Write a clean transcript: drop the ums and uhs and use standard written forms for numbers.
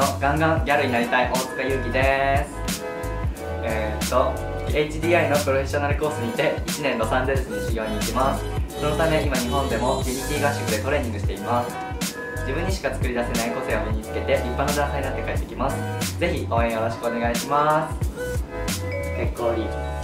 ガンガンギャルになりたい大塚優希です。HDI のプロフェッショナルコースにて1年ロサンゼルスに修行に行きます。そのため今日本でもジェニティ合宿でトレーニングしています。自分にしか作り出せない個性を身につけて立派なダンサーになって帰ってきます。ぜひ応援よろしくお願いします。結構いい。